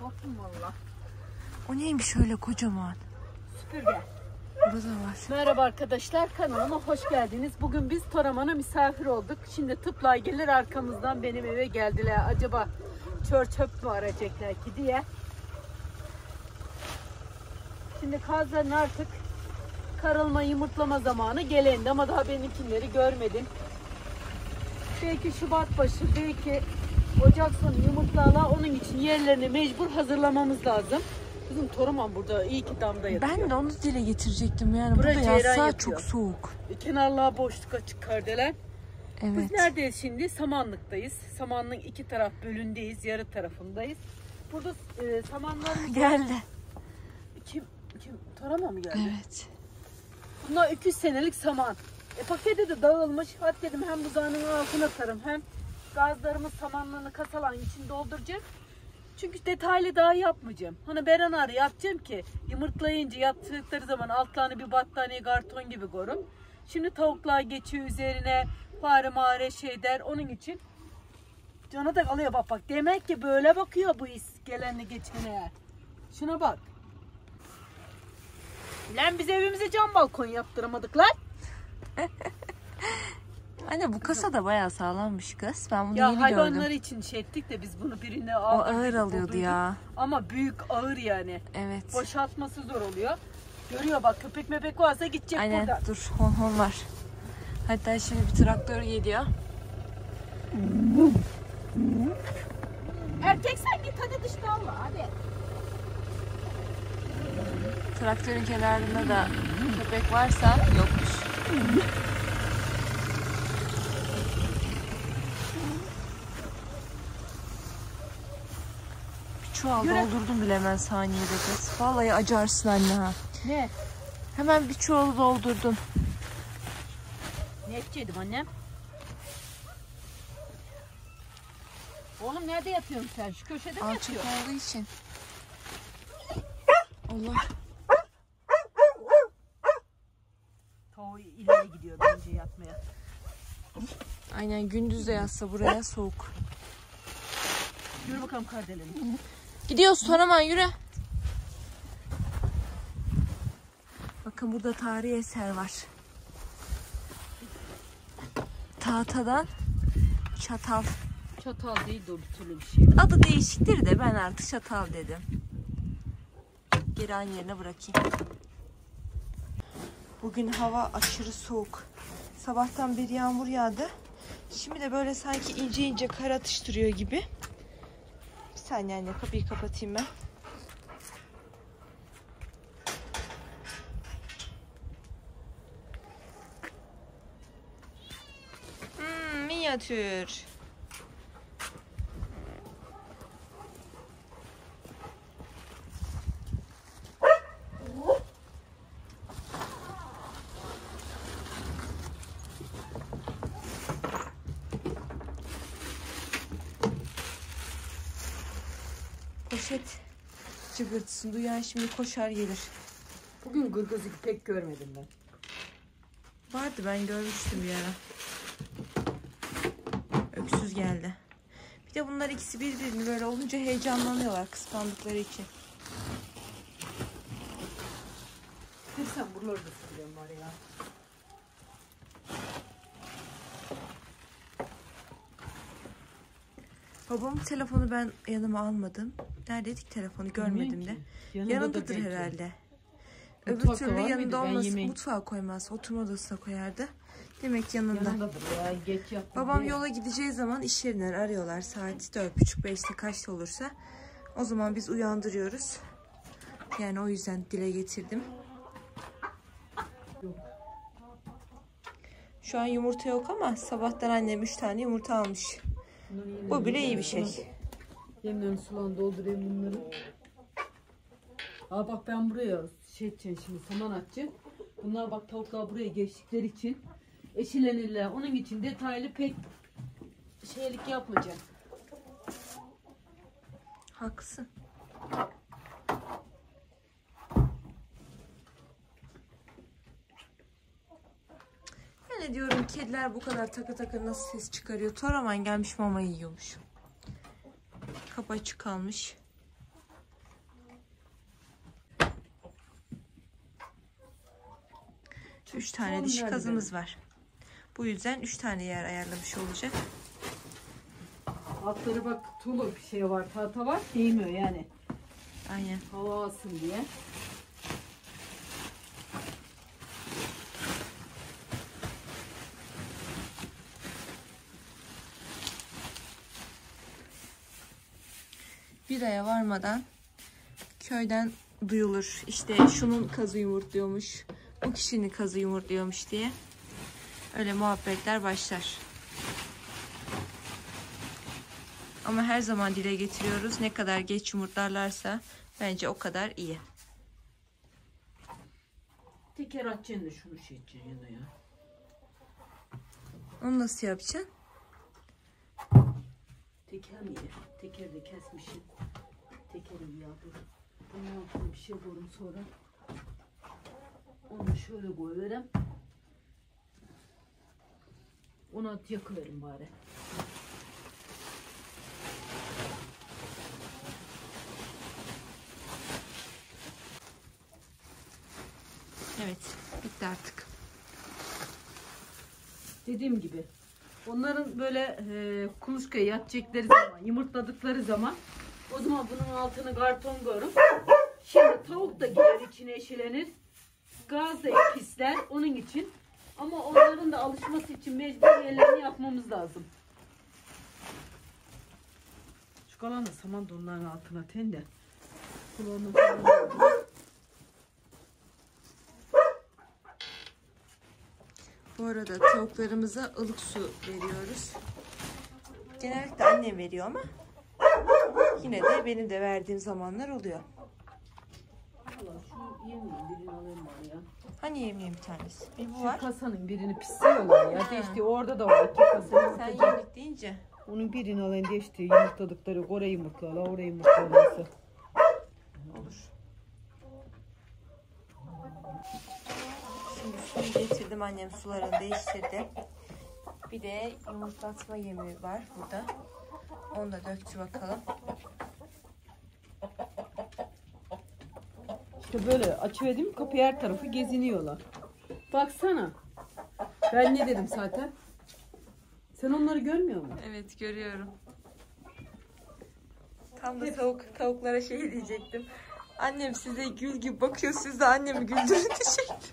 korktum valla. O neymiş öyle kocaman? Süpürge. Burada var. Merhaba arkadaşlar, kanalıma hoş geldiniz. Bugün biz Toraman'a misafir olduk. Şimdi tıpla gelir arkamızdan benim eve geldiler. Acaba çöp mü arayacaklar ki diye. Şimdi kazların artık karılma yumurtlama zamanı gelendi ama daha benimkileri görmedim. Belki Şubat başı, belki Ocak sonu yumurtlarlar. Onun için yerlerini mecbur hazırlamamız lazım. Bizim Toraman burada iyi ki damda yatıyor. Ben de onu dile getirecektim yani. Burası Burada yatsa çok soğuk. Kenarlığa boşluk açık kardeler. Evet. Biz neredeyiz şimdi? Samanlık'tayız. Samanlık'ın iki taraf bölündeyiz. Yarı tarafındayız. Burada samanlarımız Geldi. Kim? Toraman mı geldi? Evet. Bunlar 200 senelik saman. Paketi de dağılmış. Hadi dedim hem buzağının altına atarım hem gazlarımız samanlarını kasalan için dolduracağım. Çünkü detaylı daha yapmayacağım. Hani berenarı yapacağım ki yumurtlayınca yattıkları zaman altlarını bir battaniye karton gibi korun. Şimdi tavuklar geçiyor üzerine, fare mağare şey der. Onun için cana da alıyor bak. Demek ki böyle bakıyor bu gelenle geçene. Şuna bak. Lan biz evimize cam balkon yaptıramadık lan. Anne bu kasa da bayağı sağlammış kız. Ben bunu Ya yeni hayvanlar gördüm. için şey ettik de biz bunu birine O aldık. ağır alıyordu ya. Ama büyük ağır yani. Evet. Boşaltması zor oluyor. Görüyor bak, köpek mepek varsa gidecek Aynen buradan. dur hon var. Hatta şimdi bir traktör geliyor. Erkek sen git hadi dışta Allah hadi. Traktörün kenarında da köpek varsa yokmuş. Bir çuval doldurdum bile hemen saniyede kız. Vallahi acarsın anne ha. Ne? Hemen bir çuvalı doldurdum. Ne edecektim annem? Oğlum nerede yatıyorsun sen? Şu köşede mi Alçak yatıyorsun? olduğu için. Allah. Tavuğu ileri gidiyor bence yatmaya. Aynen gündüz de yatsa buraya soğuk. Yürü bakalım kardelenim. Gidiyoruz Toraman yürü. Bakın burada tarihi eser var. Tahtadan çatal. Çatal değil de o bir türlü bir şey. Adı değişiktir de ben artık çatal dedim. Geri aynı yerine bırakayım. Bugün hava aşırı soğuk. Sabahtan beri yağmur yağdı. Şimdi de böyle sanki ince ince kar atıştırıyor gibi. Bir saniye anne kapıyı kapatayım ben. Minyatür. Poşet cıgırtısını duyan şimdi koşar gelir. Bugün gırgızı pek görmedim ben. Vardı ben görmüştüm bir ara. Öksüz geldi. Bir de bunlar ikisi birbirini böyle olunca heyecanlanıyorlar kıskandıkları için. Sen buraları da sürüyorsun var ya. Babamın telefonu ben yanıma almadım. Neredeydik telefonu görmedim de. Yanındadır herhalde. Öbür türlü yanında olmasa mutfağa koymaz. Oturma odasına koyardı. Demek yanında. Yanındadır ya, geç yaptım. Babam yola gideceği zaman iş yerinden arıyorlar. Saat 4.30-5'te kaçta olursa. O zaman biz uyandırıyoruz. Yani o yüzden dile getirdim. Şu an yumurta yok ama sabahtan annem 3 tane yumurta almış. Bu bile iyi bir şey. Yemlerini sulan doldurayım bunları. Aa bak ben buraya şey edeceğim şimdi, saman atacağım. Bunlar bak tavuklar buraya geçtikleri için eşelenirler. Onun için detaylı pek şeylik yapmayacağım. Haklısın. Ben de diyorum kediler bu kadar takı takı nasıl ses çıkarıyor. Toraman gelmiş mama yiyormuş. Kapı açık kalmış. 3 tane dişi kazımız var. Bu yüzden 3 tane yer ayarlamış olacak. Altları bak tuğlu bir şey var, tahta var, değmiyor yani. Aynen. Hava alsın diye. Bir aya varmadan köyden duyulur. İşte şunun kazı yumurtluyormuş, bu kişinin kazı yumurtluyormuş diye. Öyle muhabbetler başlar. Ama her zaman dile getiriyoruz. Ne kadar geç yumurtlarlarsa bence o kadar iyi. Teker atacaksın da şunu şey edeceksin yana ya. Onu nasıl yapacaksın? Teker mi ye? Teker de kesmişim. Tekerim ya dur. Bunun altına bir şey koyayım sonra. Onu şöyle koyuverem. Onu at yakıverim bari. Evet, bitti artık. Dediğim gibi onların böyle kuluçkaya yatacakları zaman, yumurtladıkları zaman o zaman bunun altını karton koyarım. Şimdi tavuk da girer içine eşelenir. Gaz da pisler onun için. Ama onların da alışması için mecbur yerlerini yapmamız lazım. Şu kalan da saman da onların altına ten de. Kulağını Bu arada tavuklarımıza ılık su veriyoruz. Genellikle annem veriyor ama yine de benim de verdiğim zamanlar oluyor. Valla şu yemeyeyim birini alayım bari ya. Hani yemeyeyim bir tanesi? Bir bu Şu var. kasanın birini pisliyorlar ya. Değişti orada da var iki kasa. Sen yemek deyince. Onun birini alayım değişti. Yumurtladıkları oraya yumurtlarlar, oraya yumurtlarlarsa. Olur. Şimdi suyu getirdim. Annem sularını değiştirdi. Bir de yumurtlatma yemi var burada. Onu da döktü bakalım. İşte böyle açıverdim kapıyı her tarafı geziniyorlar. Baksana. Ben ne dedim zaten? Sen onları görmüyor musun? Evet görüyorum. Tam da tavuklara şey diyecektim. Annem size gül gibi bakıyor, siz de annemi güldürün diyecektim.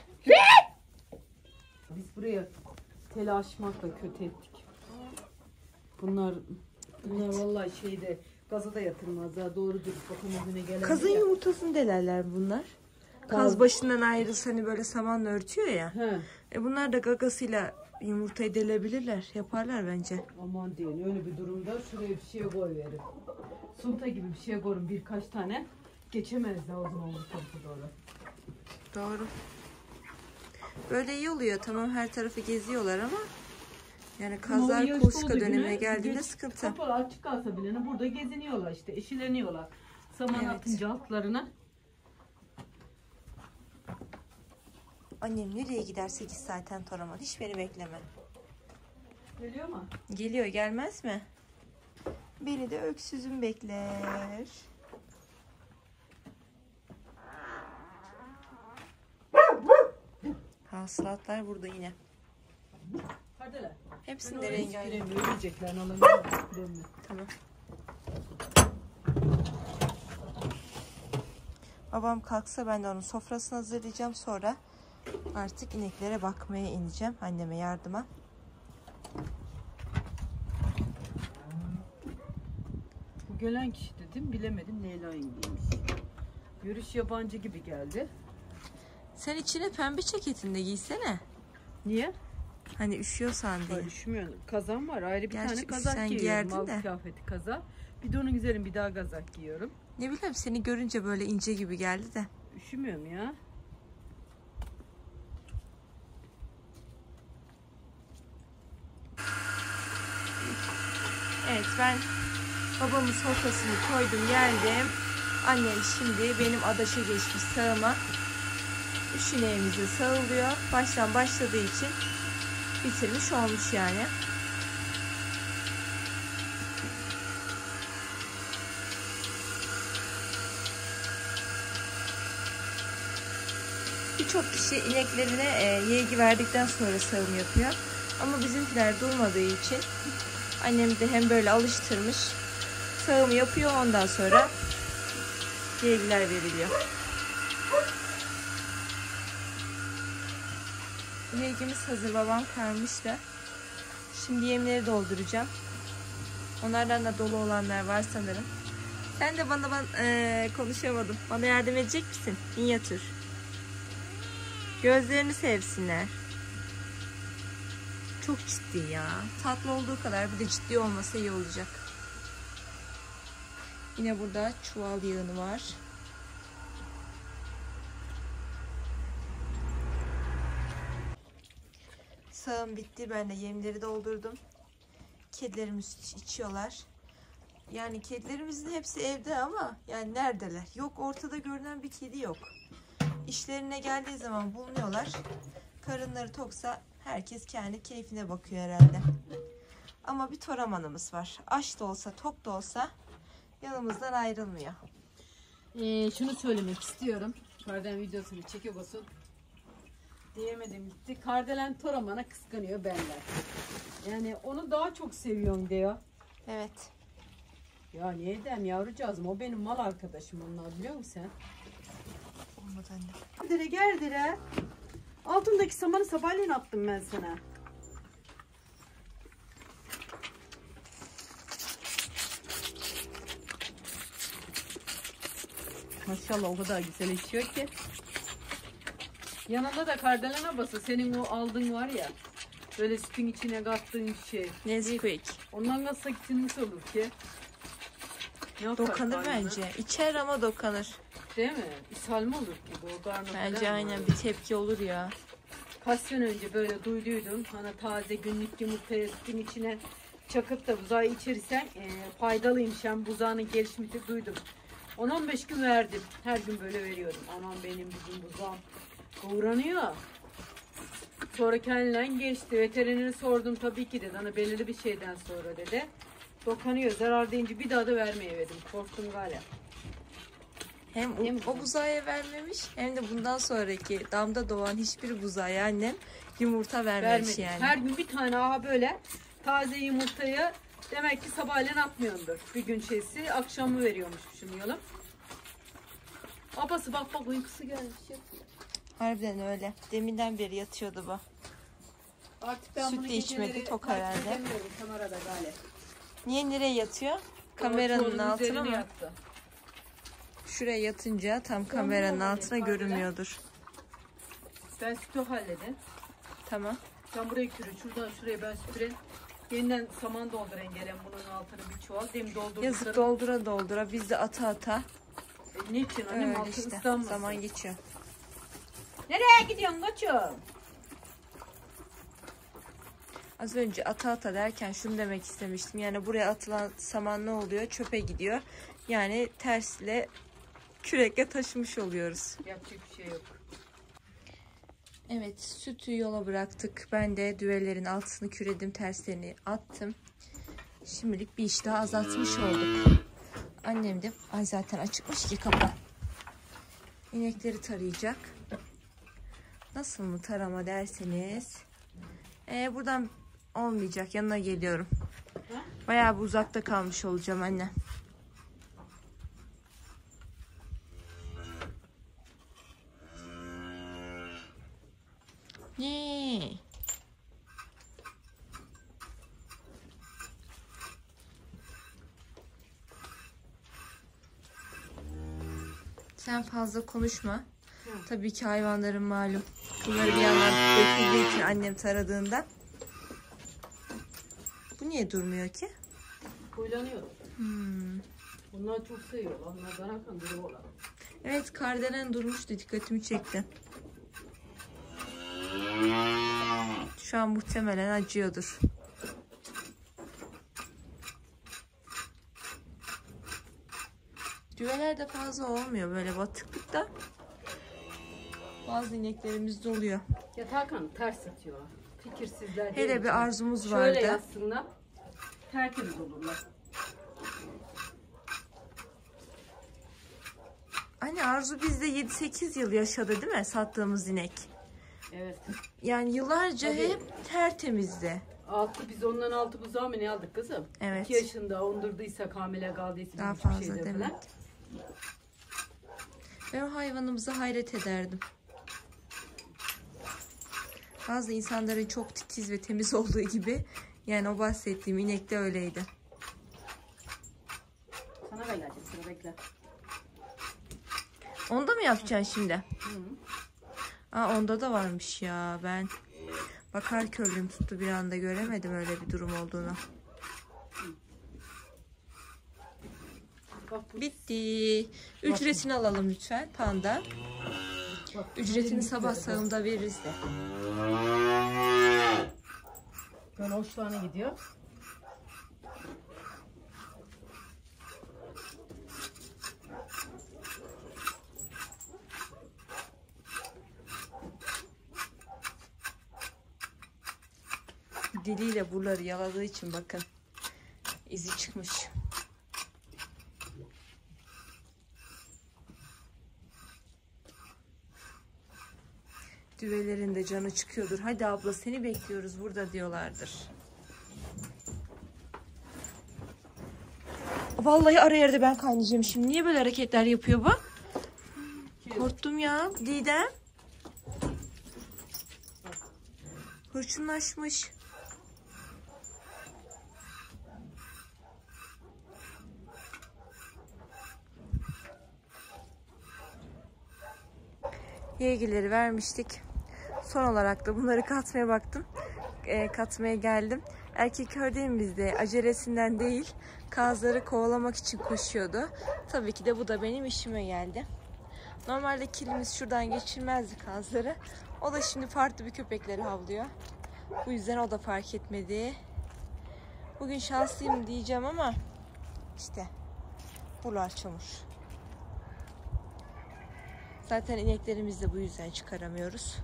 Biz buraya telaşmakla kötü ettik. Bunlar vallahi şeyde gaza da yatırmazlar. Doğru dürüst bakım önüne gelen. Kazın yumurtasını delerler bunlar. Kaz başından ayrılsa hani böyle samanla örtüyor ya. He. Bunlar da gagasıyla yumurtayı delebilirler. Yaparlar bence. Aman diyelim öyle bir durumda şuraya bir şey koy verin. Sunta gibi bir şey koyun birkaç tane. Geçemezler o zaman bu tarafa doğru. Doğru. Böyle iyi oluyor. Tamam her tarafı geziyorlar ama yani kazlar kuluçka dönemine geldiğinde sıkıntı. Kapalı açık kalsa bile burada geziniyorlar işte. Eşileniyorlar. Saman atınca altlarına. Annem nereye gider 8 saatten Toraman? Hiç beni bekleme. Geliyor mu? Geliyor gelmez mi? Beni de öksüzüm bekler. Hasılatlar burada yine. Hadi Hepsinde rengi aynı. Ölecekler alalım. Tamam. Babam kalksa ben de onun sofrasını hazırlayacağım. Sonra artık ineklere bakmaya ineceğim. Anneme yardıma. Bu gelen kişi dedim bilemedim Leyla yengeymiş. Görüş yabancı gibi geldi. Sen içine pembe ceketini de giysene. Niye? Hani üşüyorsan diye. Hayır, üşümüyorum. Kazan var. Ayrı bir Gerçi tane kazak sen giyiyorum. giyerdin de. Mal kıyafeti kazak. Bir de onun üzerine bir daha kazak giyiyorum. Ne bileyim seni görünce böyle ince gibi geldi de. Üşümüyorum ya. Evet ben babamın sofrasını koydum geldim. Annem şimdi benim adaşa geçmiş sağıma. Üç ineğimizi sağılıyor. Baştan başladığı için bitirmiş olmuş yani. birçok kişi ineklerine yelgi verdikten sonra sağım yapıyor. Ama bizimkiler durmadığı için annem de hem böyle alıştırmış. Sağım yapıyor, ondan sonra yelgiler veriliyor. Yelgimiz hazır, babam karmış da. Şimdi yemleri dolduracağım. Onlardan da dolu olanlar var sanırım. Sen de bana konuşamadım. Bana yardım edecek misin? Minyatür. Gözlerini sevsinler. Çok ciddi ya. Tatlı olduğu kadar bir de ciddi olmasa iyi olacak. Yine burada çuval yığını var. Sağım bitti. Ben de yemleri doldurdum. Kedilerimiz içiyorlar. Yani kedilerimizin hepsi evde ama yani neredeler? Yok, ortada görünen bir kedi yok. İşlerine geldiği zaman bulunuyorlar. Karınları toksa herkes kendi keyfine bakıyor herhalde. Ama bir toramanımız var. Aç da olsa tok da olsa yanımızdan ayrılmıyor. Şunu söylemek istiyorum. Kardelen videosunu çekiyor basın. Diyemedim gitti. Kardelen toramana kıskanıyor benden. Yani onu daha çok seviyorum diyor. Evet. Ya niye edem yavrucağızım, o benim mal arkadaşım, onlar biliyor musun sen? Olmadı anne. Gerdire gerdire. Altındaki samanı sabahleyin attım ben sana. Maşallah o kadar güzel içiyor ki. Yanında da kardelen abası, senin o aldığın var ya, böyle sütün içine kattığın şey. Nesquik. Ondan katsa gitsin olur ki. Dokanır bence. İçer ama dokanır. Değil mi? İshal mi olur ki bu? Bence aynen bir tepki olur ya. Kaç sene önce böyle duyduydum. Hani taze günlük yumurtayı sütün içine çakıp da buzağı içirsen faydalıymış. Hem buzağının gelişmesi duydum. 10-15 gün verdim. Her gün böyle veriyordum. Anam benim bizim buzağım uğranıyor. Sonra kendinden geçti. Veterineri sordum, tabii ki dedi. Hani belirli bir şeyden sonra dedi. Dokanıyor. Zarar deyince bir daha da vermeye verdim. Korktum galiba. Hem o buzağa vermemiş hem de bundan sonraki damda doğan hiçbir buzağa annem yumurta vermemiş yani. Her gün bir tane aha böyle taze yumurtayı demek ki sabahleyin atmıyordur. Bir gün şeysi akşamı veriyormuş düşünüyorum. Abası bak uykusu gelmiş. Harbiden öyle. Deminden beri yatıyordu bu. Artık ben süt bunu de içmedi, tok herhalde. Kamerada galiba. Niye, nereye yatıyor? Kameranın altına mı? Yattı. Şuraya yatınca tam kameranın altına görünmüyordur. Ben sütü halledin. Tamam. Sen burayı kürü. Şuradan şuraya ben süpüreyim. Yeniden saman doldurayım gelen bunun altına bir çuval. Dem doldurduklarım. Yazık, doldura doldura biz de ata. Ne için annem, öyle altı işte. ıslanmasın. Zaman geçiyor. Nereye gidiyorsun koçum? Az önce ata derken şunu demek istemiştim. Yani buraya atılan saman ne oluyor? Çöpe gidiyor. Yani tersle kürekle taşımış oluyoruz. Yapacak bir şey yok. Evet, sütü yola bıraktık. Ben de düvelerin altını küredim, terslerini attım. Şimdilik bir iş daha azaltmış olduk. Annem de ay zaten açıkmış ki kapı. İnekleri tarayacak. Nasıl mı tarama derseniz. Buradan olmayacak, yanına geliyorum. Bayağı bir uzakta kalmış olacağım anne. Sen fazla konuşma. Tabii ki hayvanların malum. Bunları bir yandan döküldüğü için annem taradığında. Bu niye durmuyor ki? Huylanıyor. Bunlar çok seviyor. Onlardan hakan duruyorlar. Evet, kardelen durmuştu, dikkatimi çekti. Şu an muhtemelen acıyordur. Düveler de fazla olmuyor böyle batıklıkta. Bazı ineklerimiz de oluyor. Yatarken ters yatıyorlar. Fikirsizler. Hele bir arzumuz vardı. Şöyle yatsınlar. Tertemiz olurlar. Anne Arzu bizde 7-8 yıl yaşadı değil mi sattığımız inek? Evet. Yani yıllarca Tabii. hep tertemizdi. Biz ondan 6 buzağı mı ne aldık kızım? Evet. 2 yaşında ondurduysak, hamile kaldıysa Daha hiçbir fazla şeyde değil mi? falan. Ben o hayvanımıza hayret ederdim. Bazı insanların çok titiz ve temiz olduğu gibi yani o bahsettiğim inek de öyleydi. Sana gelecek sıra, bekle. Onda mı yapacaksın şimdi? Hı. Aa, onda da varmış ya. Ben bakar körlüğüm tuttu, bir anda göremedim öyle bir durum olduğunu. Bak, Bitti. Ücretini alalım lütfen Panda. bak, Ücretini sabah sağımda veririz de. Böyle hoşlarına gidiyor. Diliyle buraları yaladığı için bakın. İzi çıkmış. Düvelerin de canı çıkıyordur. Hadi abla seni bekliyoruz burada diyorlardır. Vallahi ara yerde ben kaynayacağım şimdi. Niye böyle hareketler yapıyor bu? Korktum ya. Didem. Hırçınlaşmış. Yeğileri vermiştik. Son olarak da bunları katmaya baktım. Katmaya geldim. Erkek kördüğümüzde acelesinden değil, kazları kovalamak için koşuyordu. Tabii ki de bu da benim işime geldi. Normalde kilimiz şuradan geçirmezdi kazları. O da şimdi farklı bir köpekleri havlıyor. Bu yüzden o da fark etmedi. Bugün şanslıyım diyeceğim ama işte buralar çamur. Zaten ineklerimizi de bu yüzden çıkaramıyoruz.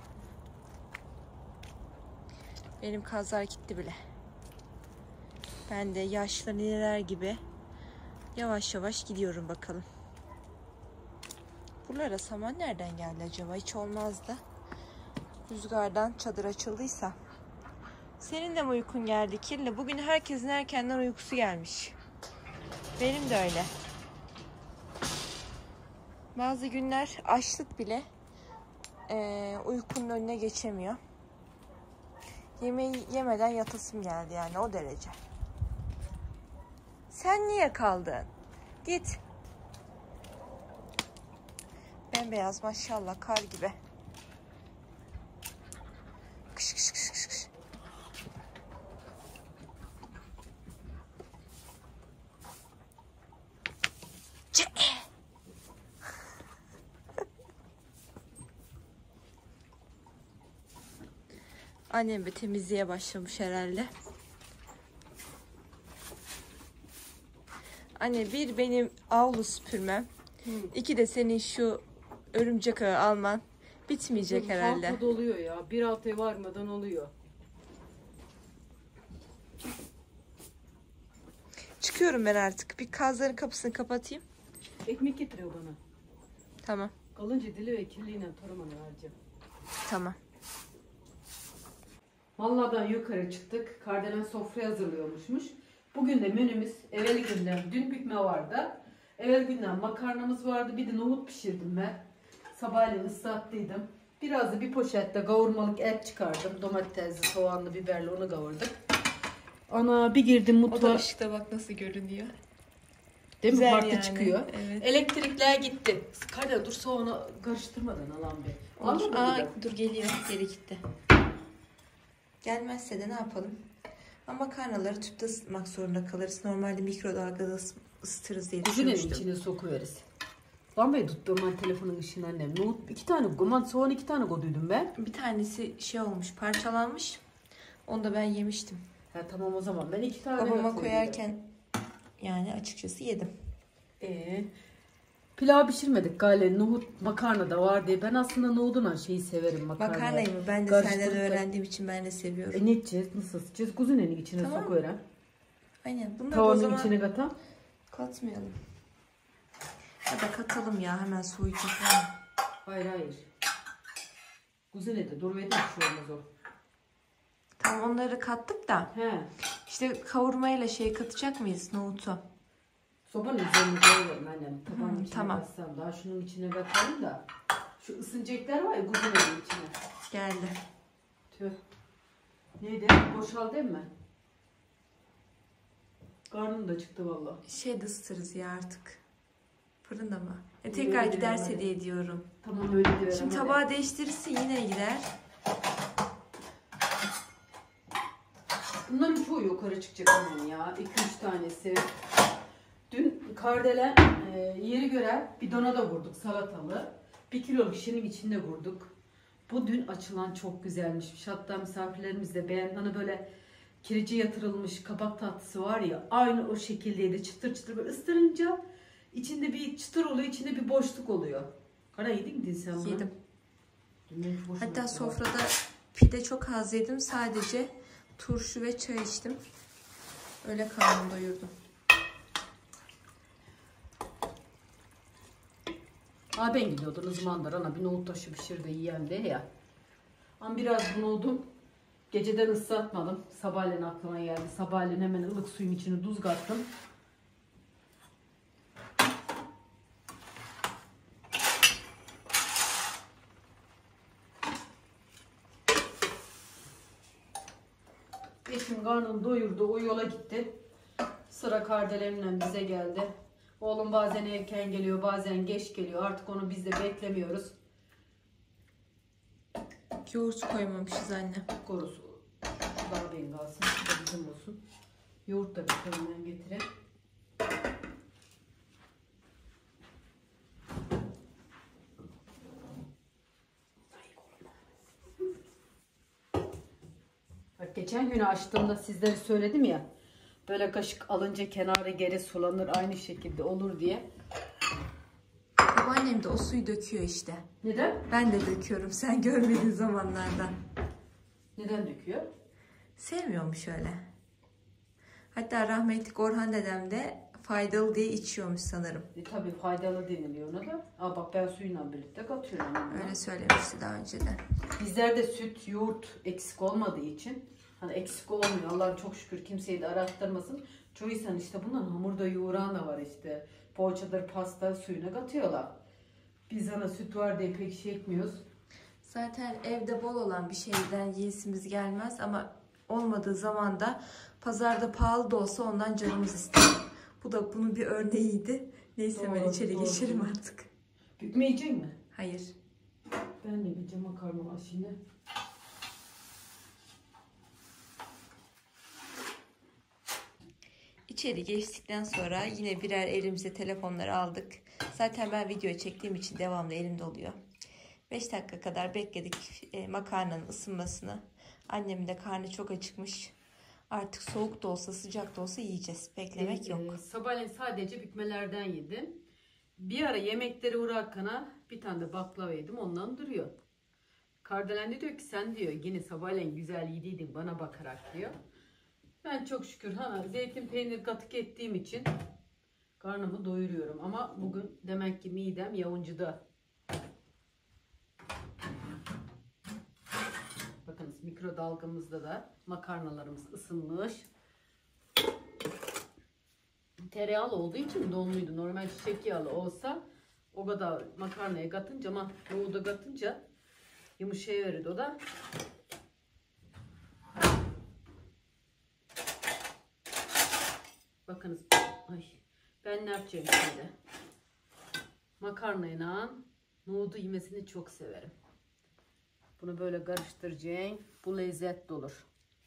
Benim kazlar gitti bile. Ben de yaşlı nineler gibi yavaş yavaş gidiyorum bakalım. Buralara saman nereden geldi acaba? Hiç olmazdı. Rüzgardan çadır açıldıysa. Senin de mi uykun geldi Kirli? Bugün herkesin erkenden uykusu gelmiş. Benim de öyle. Bazı günler açlık bile uykunun önüne geçemiyor. Yemeği yemeden yatasım geldi yani o derece. Sen niye kaldın? Git. Bembeyaz maşallah, kar gibi. Kış kış kış kış kış. Annem de temizliğe başlamış herhalde. Anne, bir benim avlu süpürmem. İki de senin şu örümcek ağı alman bitmeyecek herhalde. Haftada oluyor ya. Bir haftaya varmadan oluyor. Çıkıyorum ben artık. Bir kazların kapısını kapatayım. Ekmek getiriyor bana. Tamam. Kalınca dili ve kirliğine toramanı vereceğim. Tamam. Vallahi yukarı çıktık. Kardelen sofra hazırlıyormuşmuş. Bugün de menümüz evvel günden dün bükme vardı. Evvel günden makarnamız vardı. Bir de nohut pişirdim ben. Sabahleyin ıslattıydım. Biraz da bir poşette kavurmalık et çıkardım. Domatesli, soğanlı, biberli onu kavurduk. Ana bir girdim O mutfağa. da ışıkta bak nasıl görünüyor. Değil mi? Güzel Farklı yani. çıkıyor. Evet. Elektrikler gitti. Kardelen dur soğanı karıştırmadan alan bir. Olur. Aa, Dur geliyor. Geri gitti. Gelmezse de ne yapalım? Ama makarnaları tüpte ısıtmak zorunda kalırız. Normalde mikrodalgada ısıtırız diye Kuzinenin düşünmüştüm. içine sokuveriz. Lan ben tuttum ben telefonun ışığını annem. Nohut 2 tane goman soğan 2 tane koyduydum ben. Bir tanesi şey olmuş, parçalanmış. Onu da ben yemiştim. Ha tamam o zaman ben 2 tane Babama koyarken yani açıkçası yedim. Pilav pişirmedik galiba. Nohut makarna da var diye. Ben aslında nohuduna şeyi severim makarnayı. Makarnayı mı? Ben de senden öğrendiğim için ben de seviyorum. Ne edeceğiz? Nasıl ısıtacağız? Kuzinenin içine Tamam. sokuyorum. Aynen. Bunları o Tavanın zaman içine katam. katmayalım. Ya da katalım ya, hemen soğuyacak. Hayır. Kuzine de dur ve de bir şey olmaz o. Tamam, onları kattık da. He. İşte kavurmayla şey katacak mıyız, nohutu? Sobanın üzerine koyuyorum annem. Tabanın içine tamam. katsam. Daha şunun içine katalım da. Şu ısınacaklar var ya kuzinenin içine. Geldi. Tüh. Neydi? Boşal değil mi? Karnım da çıktı valla. Şey de ısıtırız ya artık. Fırında mı? Tekrar giderse diye diyorum. Tamam öyle diyorum. Şimdi tabağı değiştirirse yine gider. Bunların çoğu yukarı çıkacak hemen ya. 2-3 tanesi. Dün kardelen yeri göre bidona da vurduk salatalı. 1 kiloluk şişenin içinde vurduk. Bu dün açılan çok güzelmiş. Hatta misafirlerimiz de beğendi. Hani böyle kireci yatırılmış kabak tatlısı var ya. Aynı o şekildeydi. Çıtır çıtır böyle ısırınca içinde bir çıtır oluyor. İçinde bir boşluk oluyor. Kara yedin mi sen bunu? Yedim. Hatta Hatta sofrada pide çok az yedim. Sadece turşu ve çay içtim. Öyle karnımı doyurdum. Ben gidiyordum o zamanlar ana bir nohut taşı pişir de yiyen de ya. Ama biraz bunuldum. Geceden ıslatmadım. Sabahleyin aklıma geldi. Sabahleyin hemen ılık suyun içine tuz kattım. Eşim karnını doyurdu. O yola gitti. Sıra kardelemle bize geldi. Oğlum bazen erken geliyor, bazen geç geliyor. Artık onu biz de beklemiyoruz. Yoğurt koymamışız anne. Korusu. Daha benim kalsın. Bu da bizim olsun. Yoğurt da bir fırından getireyim. Bak geçen günü açtığımda sizlere söyledim ya. Böyle kaşık alınca kenarı geri sulanır aynı şekilde olur diye. Babaannem de o suyu döküyor işte. Neden? Ben de döküyorum sen görmediğin zamanlardan. Neden döküyor? Sevmiyormuş öyle. Hatta rahmetli Orhan dedem de faydalı diye içiyormuş sanırım. Tabii faydalı deniliyor ona da. Bak ben suyla birlikte katıyorum. Öyle söylemişti daha önceden. Bizlerde süt, yoğurt eksik olmadığı için hani eksik olmuyor. Allah'ım çok şükür kimseyi de arattırmasın. Çoğu insan işte bundan hamurda yoğuran da var işte. Poğaçadır, pasta suyuna katıyorlar. Biz hani süt var diye pek şey etmiyoruz. Zaten evde bol olan bir şeyden yiyesimiz gelmez ama olmadığı zaman da pazarda pahalı da olsa ondan canımız ister. Bu da bunun bir örneğiydi. Neyse ben içeri geçelim artık. Bükme yiyecek mi? Hayır. Ben de yiyeceğim makarna var şimdi. İçeri geçtikten sonra yine birer elimize telefonları aldık. Zaten ben video çektiğim için devamlı elimde oluyor. 5 dakika kadar bekledik makarnanın ısınmasını. Annemin de karnı çok acıkmış. Artık soğuk da olsa sıcak da olsa yiyeceğiz. Beklemek yok. Sabahleyin sadece bükmelerden yedim. Bir ara yemekleri uğrarken bir tane de baklava yedim. Ondan duruyor. Kardelen de diyor ki sen diyor yine sabahleyin güzel yediydin bana bakarak diyor. Ben çok şükür zeytin peynir katık ettiğim için karnımı doyuruyorum. Ama bugün demek ki midem yavuncuda. Bakınız mikrodalgamızda da makarnalarımız ısınmış. Tereyağlı olduğu için donluydu. Normal çiçek yağlı olsa o kadar makarnaya katınca ama yoğurda katınca yumuşayıverirdi o da. Bakınız ben ne yapacağım şimdi? Makarnayla nohudu yemesini çok severim. Bunu böyle karıştıracağım. Bu lezzetli olur.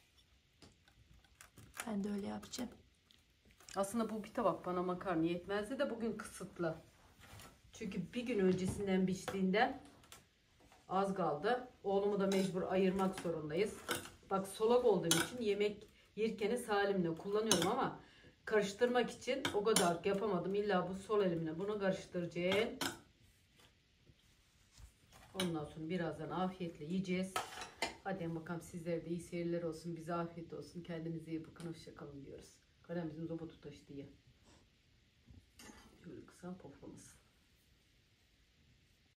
Ben de öyle yapacağım. Aslında bu bir tabak bana makarna yetmezdi de bugün kısıtlı. Çünkü bir gün öncesinden biçtiğinden az kaldı. Oğlumu da mecbur ayırmak zorundayız. Bak solak olduğum için yemek yerken salimle kullanıyorum ama karıştırmak için o kadar yapamadım. İlla bu sol elimle bunu karıştıracağım. Ondan sonra birazdan afiyetle yiyeceğiz. Hadi bakalım sizlere de iyi seyirler olsun. Bize afiyet olsun. Kendinize iyi bakın. Hoşça kalın diyoruz. Kalemizin zobotu taşı diye. Şöyle kısa poflamasın.